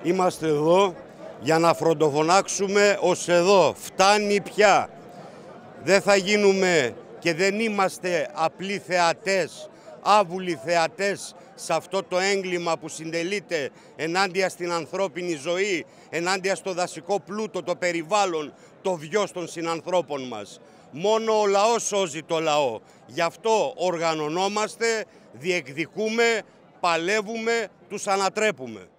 Είμαστε εδώ για να φροντοφωνάξουμε ως εδώ. Φτάνει πια. Δεν θα γίνουμε και δεν είμαστε απλοί θεατές, άβουλοι θεατές σε αυτό το έγκλημα που συντελείται ενάντια στην ανθρώπινη ζωή, ενάντια στο δασικό πλούτο, το περιβάλλον, το βιος των συνανθρώπων μας. Μόνο ο λαός σώζει το λαό. Γι' αυτό οργανωνόμαστε, διεκδικούμε, παλεύουμε, τους ανατρέπουμε.